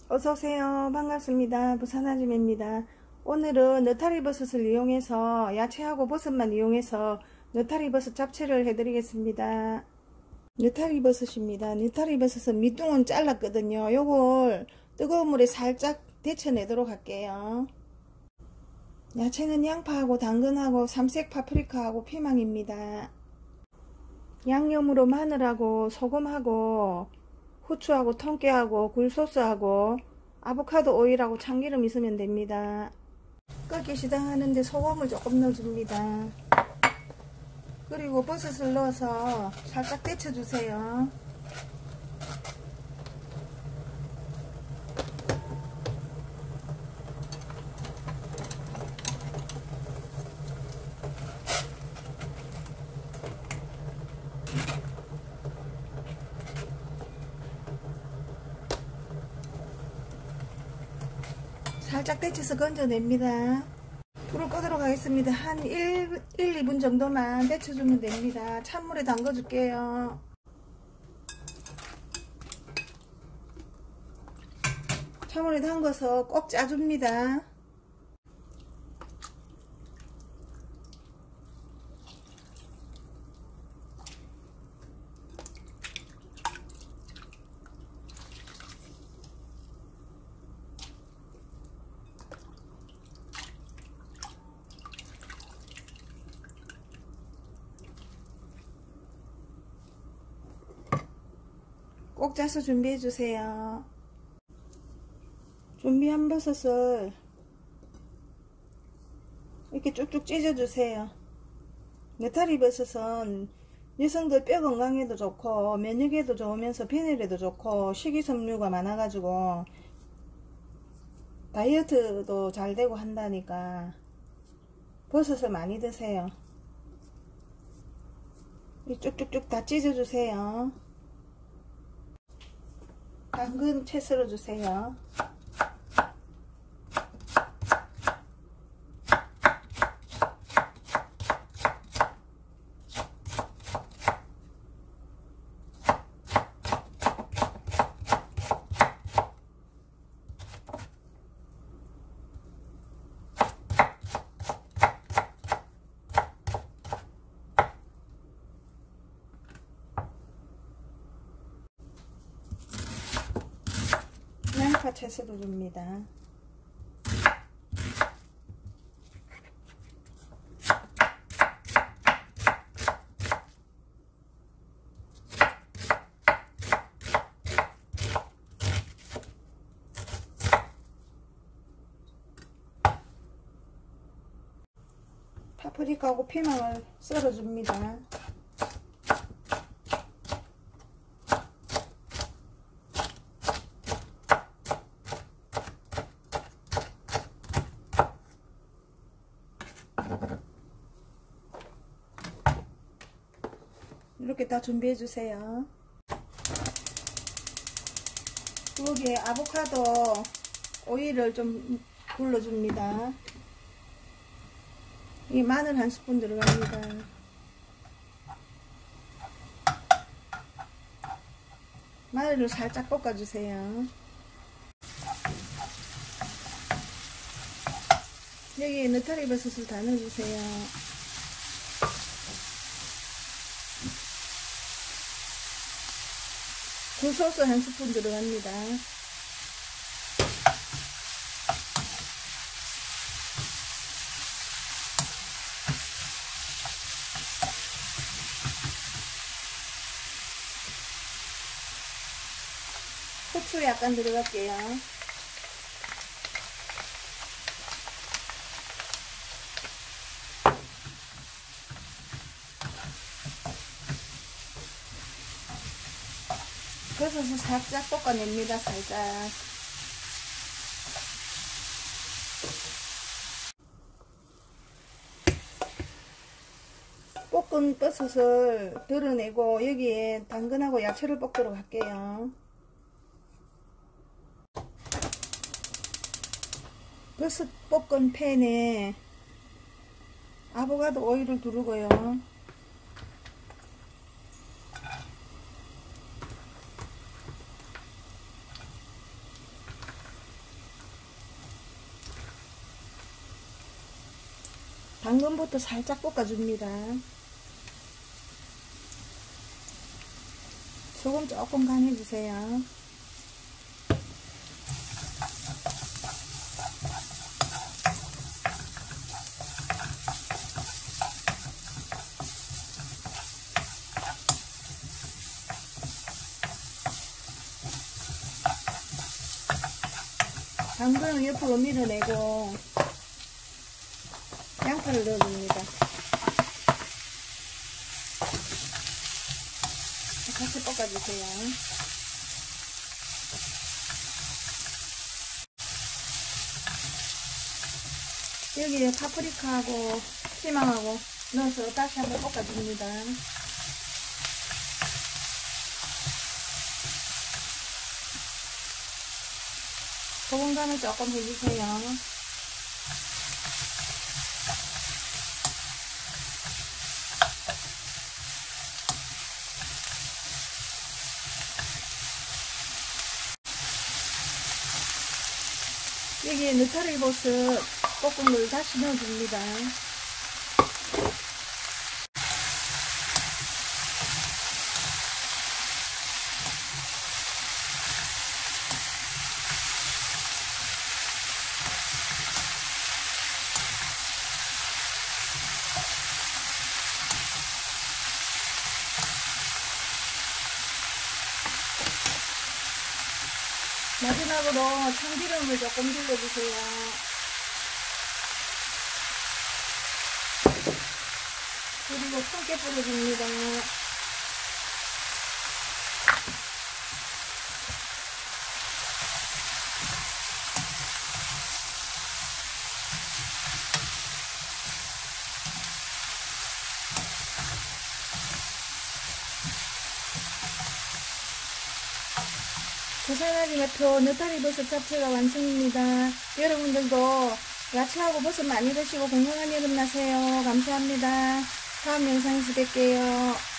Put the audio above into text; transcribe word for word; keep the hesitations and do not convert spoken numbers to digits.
어서오세요. 반갑습니다. 부산아줌입니다. 오늘은 느타리버섯을 이용해서 야채하고 버섯만 이용해서 느타리버섯 잡채를 해드리겠습니다. 느타리버섯입니다. 느타리버섯은 밑둥은 잘랐거든요. 요걸 뜨거운 물에 살짝 데쳐내도록 할게요. 야채는 양파하고 당근하고 삼색 파프리카하고 피망입니다. 양념으로 마늘하고 소금하고 후추하고 통깨하고 굴소스하고 아보카도 오일하고 참기름 있으면 됩니다. 끓기 시작하는데 소금을 조금 넣어줍니다. 그리고 버섯을 넣어서 살짝 데쳐주세요. 살짝 데쳐서 건져냅니다. 불을 끄도록 하겠습니다. 한 일, 이 분 정도만 데쳐주면 됩니다. 찬물에 담궈 줄게요. 찬물에 담궈서 꼭 짜줍니다. 꼭 짜서 준비해 주세요. 준비한 버섯을 이렇게 쭉쭉 찢어 주세요. 느타리버섯은 여성들 뼈 건강에도 좋고 면역에도 좋으면서 비늘에도 좋고 식이섬유가 많아 가지고 다이어트도 잘 되고 한다니까 버섯을 많이 드세요. 쭉쭉쭉 다 찢어 주세요. 당근 채 썰어 주세요. 양파 채 썰어 줍니다. 파프리카하고 피망을 썰어 줍니다. 이렇게 다 준비해 주세요. 여기에 아보카도 오일을 좀 둘러줍니다. 이 마늘 한 스푼 들어갑니다. 마늘을 살짝 볶아주세요. 여기에 느타리버섯을 다 넣어주세요. 굴소스 한 스푼 들어갑니다. 후추 약간 들어갈게요. 버섯을 살짝 볶아냅니다. 살짝. 볶은 버섯을 덜어내고 여기에 당근하고 야채를 볶도록 할게요. 버섯 볶은 팬에 아보카도 오일을 두르고요. 당근부터 살짝 볶아줍니다. 소금 조금 간해주세요. 당근은 옆으로 밀어내고 양파를 넣어줍니다. 같이 볶아주세요. 여기에 파프리카하고 피망하고 넣어서 다시 한번 볶아줍니다. 소금 간을 조금 해주세요. 여기에 느타리버섯 볶은 걸 다시 넣어줍니다. 마지막으로 참기름을 조금 둘러주세요. 그리고 굵게 뿌려줍니다. 고사라지 매표 느타리버섯 잡채가 완성입니다. 여러분들도 야채하고 버섯 많이 드시고 건강한 여름 나세요. 감사합니다. 다음 영상에서 뵐게요.